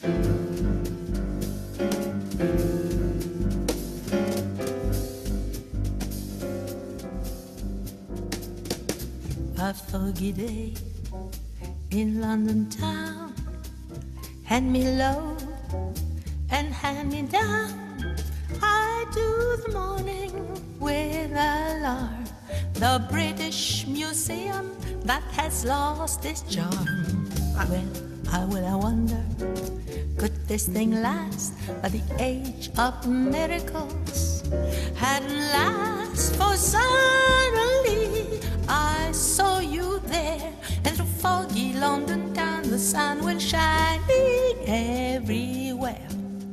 A foggy day in London town, hand me low and hand me down. I do the morning with alarm. The British Museum that has lost its charm. Well, I wonder, could this thing last? But the age of miracles hadn't last, for suddenly I saw you there, and through foggy London town the sun was shining everywhere.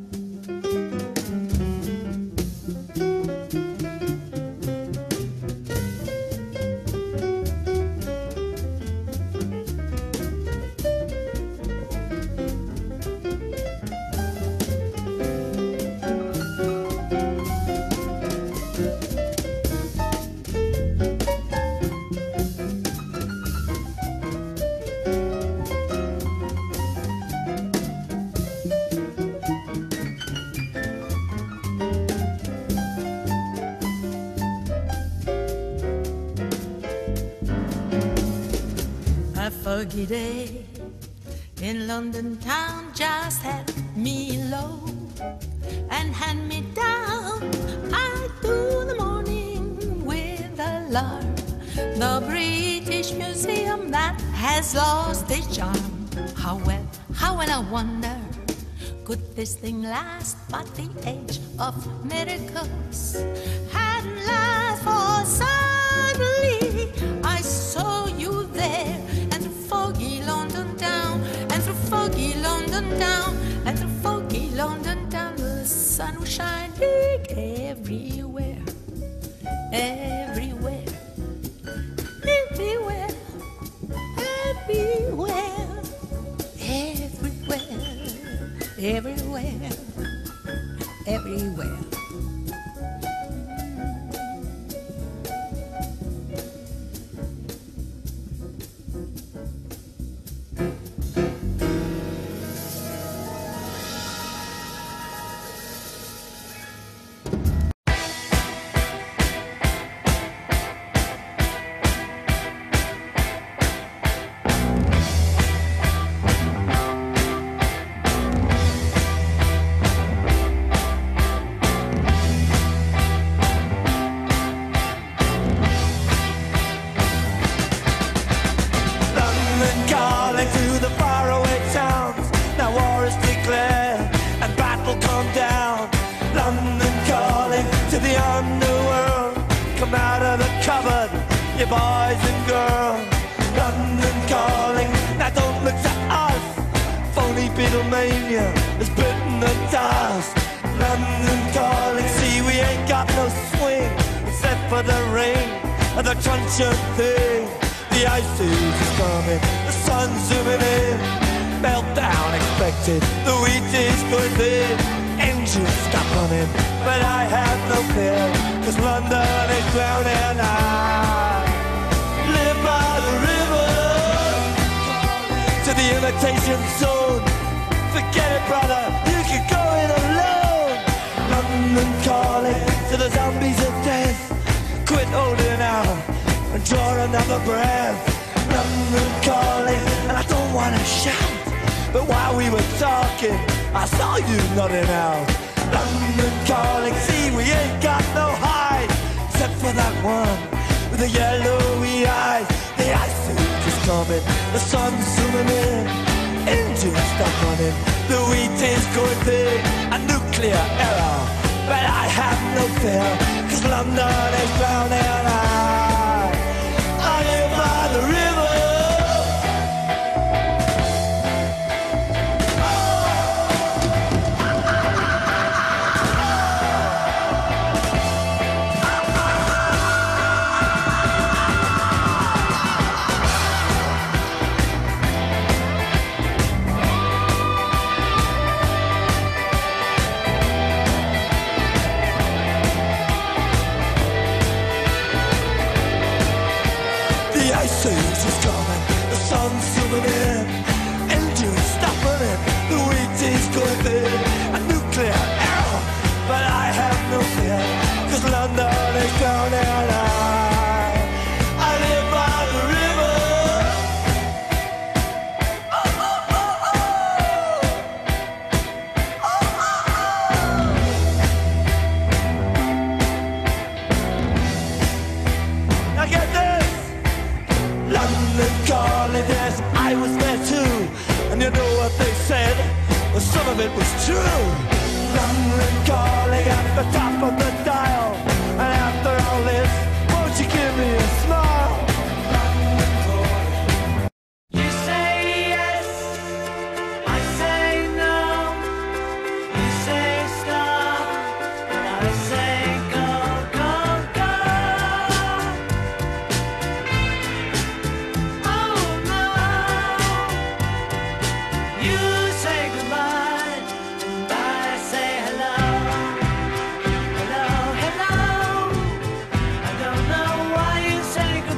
A foggy day in London town just had me low and hand me down. I do the morning with alarm. The British Museum that has lost its charm. How well I wonder, could this thing last? But the age of miracles hadn't last, for suddenly I saw you there, and through foggy London town, and through foggy London town, and through foggy London town, the sun was shining everywhere, everywhere, everywhere, everywhere, everywhere, everywhere, everywhere. Come out of the cupboard, you boys and girls. London calling, now don't look to us. Phony Beatlemania has bitten the dust. London calling, see we ain't got no swing except for the rain and the truncheon thing. The ice age is coming, the sun's zooming in. Meltdown expected, the wheat is good in. Engines stop running, but I have no fear, 'cause London is drowning. I live by the river, to the imitation zone. Forget it, brother, you can go it alone. London calling to the zombies of death. Quit holding out and draw another breath. London calling, and I don't wanna shout, but while we were talking, I saw you nodding out. London calling, see we ain't got no hide, except for that one with the yellowy eyes. The ice age is coming, the sun's zooming in. Engines stop running, the wheat is going big. A nuclear error, but I have no fear, 'cause London is drowning. I live by the river. The ice age is coming, the sun's zooming in. Engines stop running, the wheat is London calling, yes, I was there too. And you know what they said? Well, some of it was true. London calling at the top of the dial. And after all this, won't you give me a smile? London calling. You say yes, I say no. You say stop, and I say go, go, go. Oh no, you say goodbye, and I say hello, hello, hello. I don't know why you say goodbye.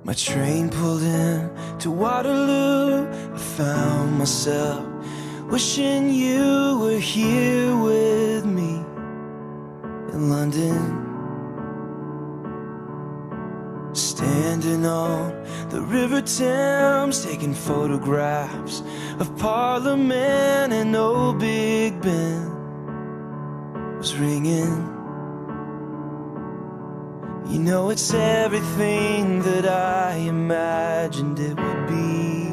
My train pulled in to Waterloo. I found myself wishing you were here with me in London. Standing on the River Thames, taking photographs of Parliament, and old Big Ben was ringing. You know, it's everything that I imagined it would be.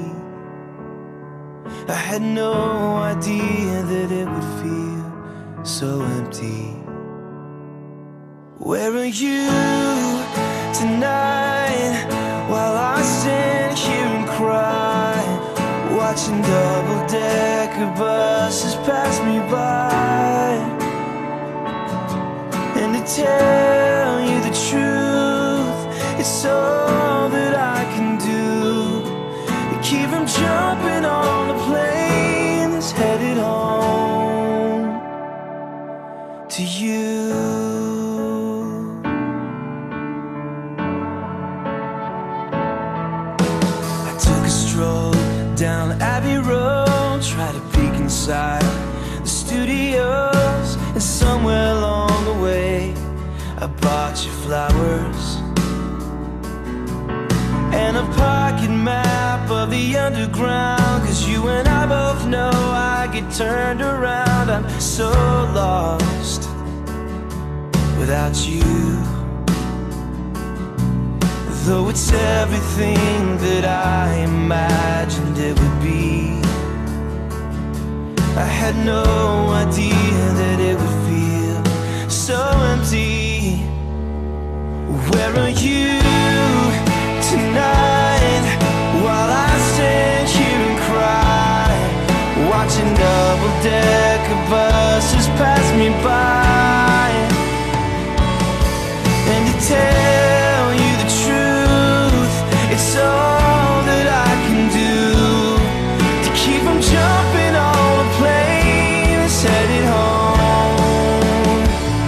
I had no idea that it would feel so empty. Where are you tonight, while I stand here and cry, watching double-decker buses pass me by? And to tell you the truth, it's all that I can do to keep from jumping on the plane that's headed home to you. I took a stroll down Abbey Road, tried to peek inside the studios, and somewhere along the way I bought you flowers and a pocket map of the underground, 'cause you and I both know I get turned around. I'm so lost without you, though it's everything that I imagined it would be. I had no idea that it would feel so empty. Where are you tonight, while I stand here and cry, watching double-decker buses pass me by? And to tell you the truth, it's all that I can do to keep from jumping on a plane that's headed home.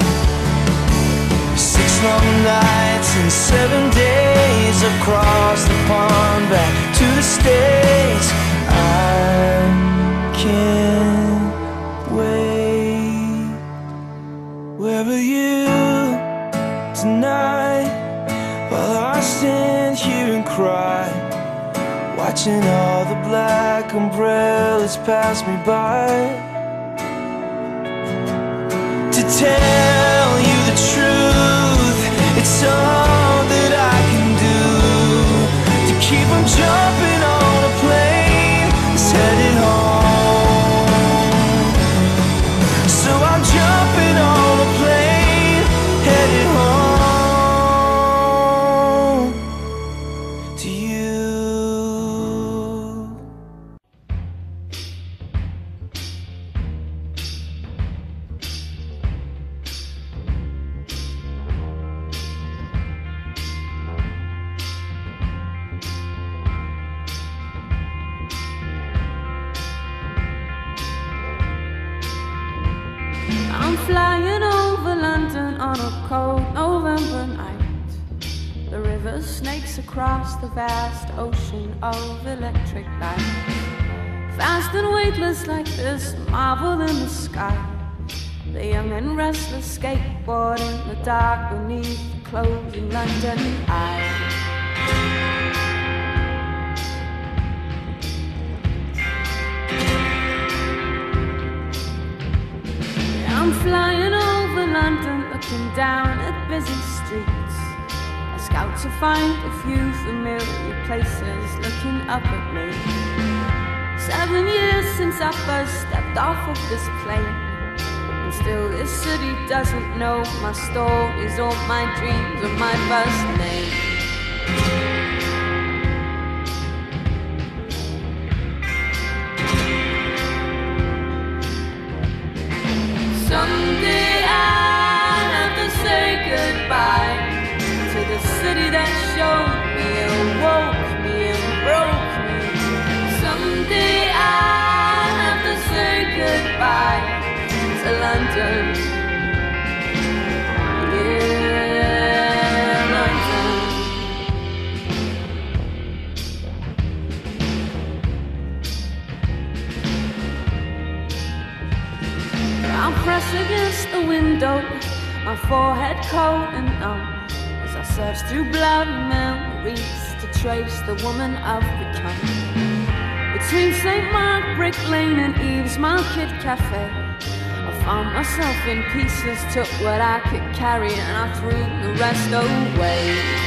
6 long nights and 7 days across the pond back to the States. I can't wait. Where are you tonight, while I stand here and cry, watching all the black umbrellas pass me by? To tell you the truth, it's all that I can do to keep from jumping on a plane that's headed home. So I'm jumping on a plane headed home to you. I'm flying over London on a cold November night. The river snakes across the vast ocean of electric light. Fast and weightless like this marvel in the sky. The young and restless skateboard in the dark beneath the closing London eye. I'm flying over London, looking down at busy streets. I scout to find a few familiar places looking up at me. 7 years since I first stepped off of this plane, and still this city doesn't know my stories or my dreams or my first name. Someday I'll have to say goodbye to the city that showed me and woke me and broke me. Someday I'll have to say goodbye to London. Yeah, London. window, my forehead cold and numb, as I search through bloody memories to trace the woman I've become. Between St. Mark, Brick Lane and Eve's Market Cafe, I found myself in pieces, took what I could carry and I threw the rest away.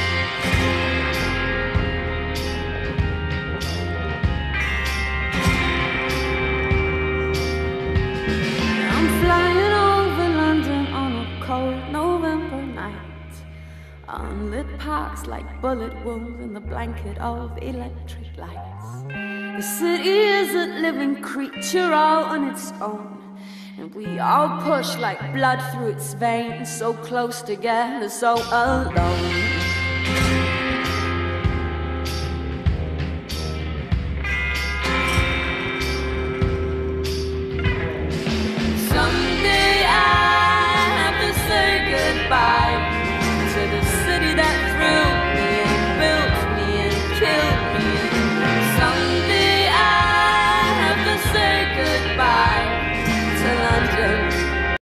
I'm flying over London on a cold November night. Unlit parks like bullet wounds in the blanket of electric lights. The city is a living creature all on its own, and we all push like blood through its veins, so close together, so alone.